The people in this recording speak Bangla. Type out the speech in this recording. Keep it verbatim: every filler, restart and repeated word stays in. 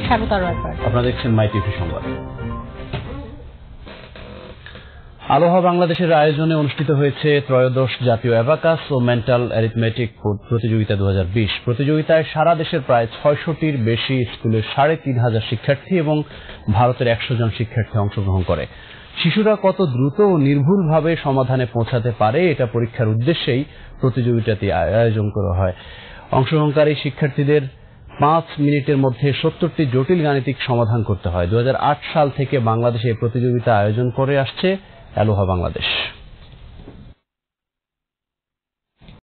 স্বাগত আরো একবার। আপনারা দেখছেন মাই টিভি সংবাদ। আলোহা বাংলাদেশের আয়োজনে অনুষ্ঠিত হয়েছে ত্রয়োদশ জাতীয় অ্যাবাকাস ও মেন্টাল অ্যারিথমেটিক প্রতিযোগিতা দু হাজার বিশ। প্রতিযোগিতায় সারা দেশের প্রায় ছয়শটির বেশি স্কুলের সাড়ে তিন হাজার শিক্ষার্থী এবং ভারতের একশো জন শিক্ষার্থী অংশগ্রহণ করে। শিশুরা কত দ্রুত ও নির্ভুলভাবে সমাধানে পৌঁছাতে পারে এটা পরীক্ষার উদ্দেশ্যেই প্রতিযোগিতাটি আয়োজন করা হয়। অংশগ্রহণকারী শিক্ষার্থীদের পাঁচ মিনিটের মধ্যে সত্তরটি জটিল গাণিতিক সমাধান করতে হয়। দু হাজার আট সাল থেকে বাংলাদেশে এই প্রতিযোগিতা আয়োজন করে আসছে আলোহা বাংলাদেশ।